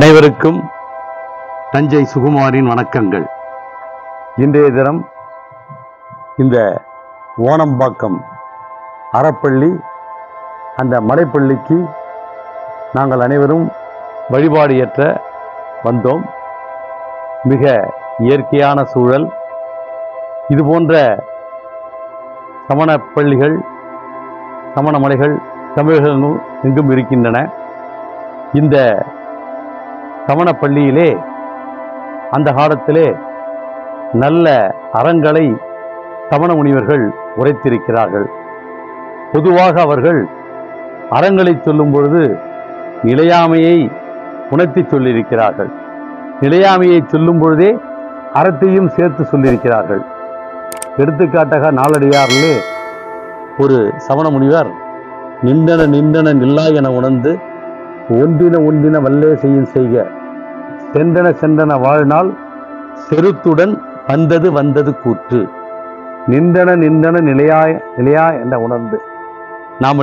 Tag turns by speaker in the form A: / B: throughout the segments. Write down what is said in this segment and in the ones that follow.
A: அனைவருக்கும் தஞ்சை சுகுமாரின் வணக்கங்கள். இன்றைய தினம் இந்த ஓணம்பாக்கம் அறப்பள்ளி அந்த மலைப்பள்ளிக்கு நாங்கள் அனைவரும் வழிபாடு ஏற்ற வந்தோம். மிக இயற்கையான சூழல். இதுபோன்ற சமண பள்ளிகள் சமண மலைகள் தமிழகம் எங்கும் இருக்கின்றன. இந்த சமண பள்ளியிலே அந்த காலத்திலே நல்ல அறங்களை சமண முனிவர்கள் உரைத்திருக்கிறார்கள். பொதுவாக அவர்கள் அறங்களை சொல்லும் பொழுது நிலையாமையை உணர்த்தி சொல்லியிருக்கிறார்கள். நிலையாமையை சொல்லும் பொழுதே அறத்தையும் சேர்த்து சொல்லியிருக்கிறார்கள். எடுத்துக்காட்டாக நாலடியாரிலே ஒரு சமண முனிவர் நின்றன நின்றன நில்லா என உணர்ந்து ஒன்றின ஒன்றின வல்லே செய்யும் செய்க சென்றன சென்றன வாழ்நாள் செருத்துடன் வந்தது வந்தது கூற்று. நின்றன நின்றன நிலையா என உணர்ந்து நாம்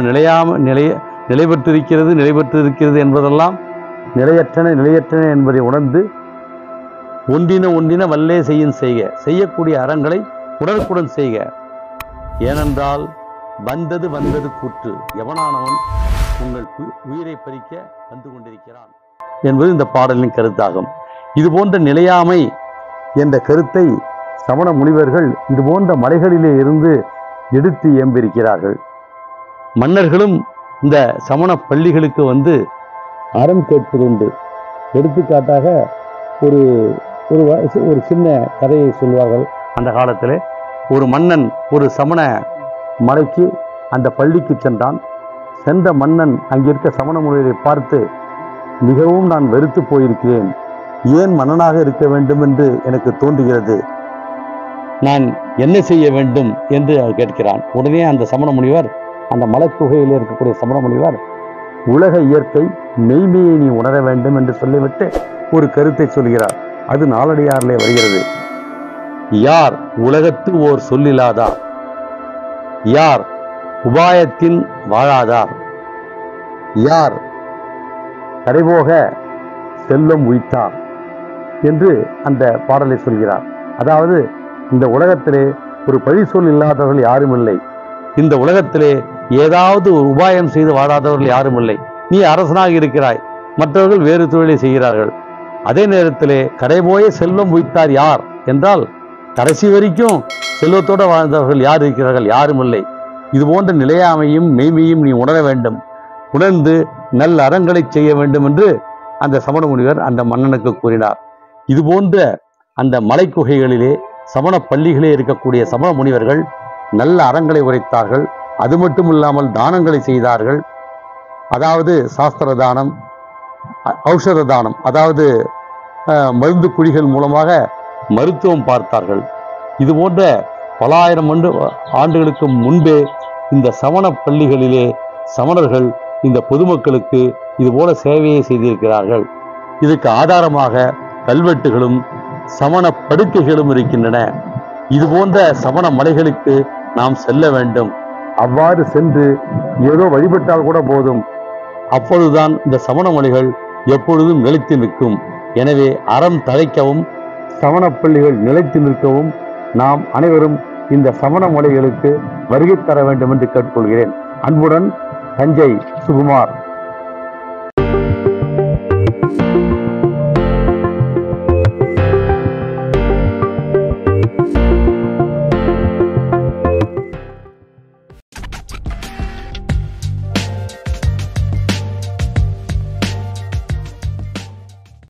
A: நிலைபெற்றிருக்கிறது என்பதெல்லாம் நிலையற்றன என்பதை உணர்ந்து ஒன்றின ஒன்றின வல்லே செய்யும் செய்க, செய்யக்கூடிய அறங்களை உடனுக்குடன் செய்க. ஏனென்றால் வந்தது வந்தது கூற்று, எவனானவன் உங்கள் உயிரை பறிக்க வந்து கொண்டிருக்கிறான் என்பது இந்த பாடலின் கருத்தாகும். இதுபோன்ற நிலையாமை என்ற கருத்தை சமண முனிவர்கள் இதுபோன்ற மலைகளிலே இருந்து எடுத்து இயம்பியிருக்கிறார்கள். மன்னர்களும் இந்த சமண பள்ளிகளுக்கு வந்து அறம் கேட்பதுண்டு. எடுத்துக்காட்டாக ஒரு ஒரு சின்ன கதையை சொல்வார்கள். அந்த காலத்தில் ஒரு மன்னன் ஒரு சமண மலைக்கு அந்த பள்ளிக்கு சென்றான். சென்ற மன்னன் அங்கிருக்க சமண முனிவரை பார்த்து, மிகவும் நான் வெறுத்து போயிருக்கிறேன், ஏன் மன்னனாக இருக்க வேண்டும் என்று எனக்கு தோன்றுகிறது, நான் என்ன செய்ய வேண்டும் என்று கேட்கிறான். உடனே அந்த சமண முனிவர், அந்த மலைக்குகையில் இருக்கக்கூடிய சமண முனிவர், உலக இயற்கை மெய்மையை நீ உணர வேண்டும் என்று சொல்லிவிட்டு ஒரு கருத்தை சொல்கிறார். அது நாலடியாரிலே வருகிறது. யார் உலகத்து ஓர் சொல்லிலாதார், யார் உபாயத்தின் வாழாதார், யார் கரைபோக செல்வம் உய்த்தார் என்று அந்த பாடலை சொல்கிறார். அதாவது இந்த உலகத்திலே ஒரு பழி சொல் இல்லாதவர்கள் யாரும் இல்லை. இந்த உலகத்திலே ஏதாவது ஒரு உபாயம் செய்து வாழாதவர்கள் யாரும் இல்லை. நீ அரசனாக இருக்கிறாய், மற்றவர்கள் வேறு தொழிலை செய்கிறார்கள். அதே நேரத்திலே கரைபோய செல்வம் உய்த்தார் யார் என்றால், கடைசி வரைக்கும் செல்வத்தோடு வாழ்ந்தவர்கள் யார் இருக்கிறார்கள்? யாரும் இல்லை. இது போன்ற நிலையாமையும் மெய்மையும் நீ உணர வேண்டும், உணர்ந்து நல்ல அறங்களை செய்ய வேண்டும் என்று அந்த சமண முனிவர் அந்த மன்னனுக்கு கூறினார். இது போன்ற அந்த மலைக்குகைகளிலே சமண பள்ளிகளே இருக்கக்கூடிய சமண முனிவர்கள் நல்ல அறங்களை உரைத்தார்கள். அது மட்டும் இல்லாமல் தானங்களை செய்தார்கள். அதாவது சாஸ்திர தானம், ஔஷத தானம், அதாவது மருந்து குழிகள் மூலமாக மருத்துவம் பார்த்தார்கள். இது போன்ற பல ஆயிரம் ஆண்டுகளுக்கு முன்பே இந்த சமண பள்ளிகளிலே சமணர்கள் இந்த பொதுமக்களுக்கு இதுபோல சேவையை செய்திருக்கிறார்கள். இதுக்கு ஆதாரமாக கல்வெட்டுகளும் சமண படுக்கைகளும் இருக்கின்றன. இது போன்ற சமண மலைகளுக்கு நாம் செல்ல வேண்டும். அவ்வாறு சென்று ஏதோ வழிபட்டால் கூட போதும், அப்பொழுதுதான் இந்த சமண மலைகள் எப்பொழுதும் நிலைத்து நிற்கும். எனவே அறம் தழைக்கவும் சமண பள்ளிகள் நிலைத்து நிற்கவும் நாம் அனைவரும் இந்த சமண மலைகளுக்கு வருகை தர வேண்டும் என்று கேட்டுக்கொள்கிறேன். அன்புடன் தஞ்சை சுகுமார்.